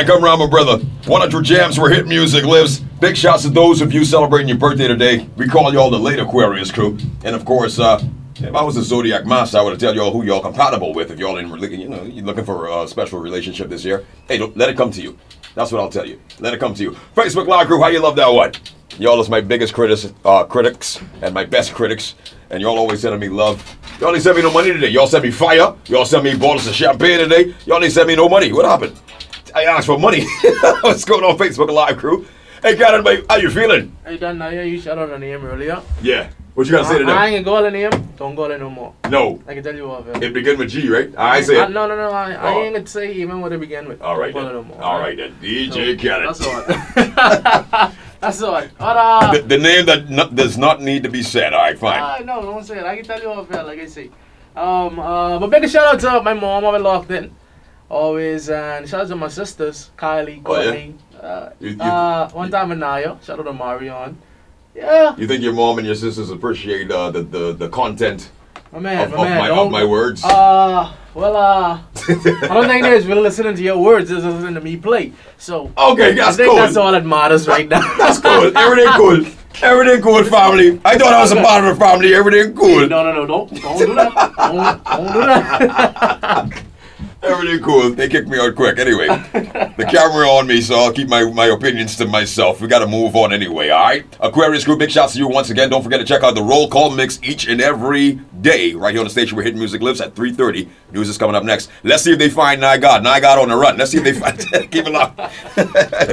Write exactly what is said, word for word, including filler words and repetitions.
man, come around, my brother. one hundred jams where hit music lives. Big shouts to those of you celebrating your birthday today. We call y'all the late Aquarius crew. And of course, uh, if I was a Zodiac master, I would have tell y'all who y'all compatible with. If y'all in, you know, you're looking for a special relationship this year, hey, don't, let it come to you. That's what I'll tell you. Let it come to you. Facebook Live crew, how you love that one? Y'all is my biggest critics, uh, critics and my best critics. And y'all always sending me love. Y'all ain't send me no money today. Y'all send me fire. Y'all send me bottles of champagne today. Y'all ain't send me no money. What happened? I asked for money. What's going on, Facebook Live crew? Hey, Karen, how you feeling? Hey, done now. Yeah, you shut out the name earlier. Yeah. What you gotta say to them? I ain't gonna go the name. Don't go there no more. No. I can tell you what. It begin with G, right? I say it. No, no, no. I, I oh. ain't gonna say even what it began with. All right Don't then. go there no more. All right then. D J so, Khaled. That's all. That's all. But, uh, the, the name that not, does not need to be said. All right, fine. Uh, no, don't say it. I can tell you what I felt, like I say. Um, uh, but big shout out to my mom, I'm locked in. Always, and shout out to my sisters, Kylie, Courtney. Oh, yeah? uh, you, you, uh, one time in Naya. Shout out to Marion. Yeah. You think your mom and your sisters appreciate uh, the, the the content my man, of, my, of, man, my, of my words? Uh, well, uh, I don't think there's really listening to your words, just listening to me play. So, okay, that's I think cool. that's all that matters right now. That's cool. Everything cool. Everything cool, family. I thought I was a part of the family. Everything cool. No, no, no, don't, don't do that. Don't, don't do that. Everything cool. They kicked me out quick. Anyway, the camera on me, so I'll keep my, my opinions to myself. We got to move on anyway, all right? Aquarius crew, big shouts to you once again. Don't forget to check out the Roll Call Mix each and every day right here on the station where hidden music lives at three thirty. News is coming up next. Let's see if they find Nigod. Nigod on the run. Let's see if they find Keep it locked.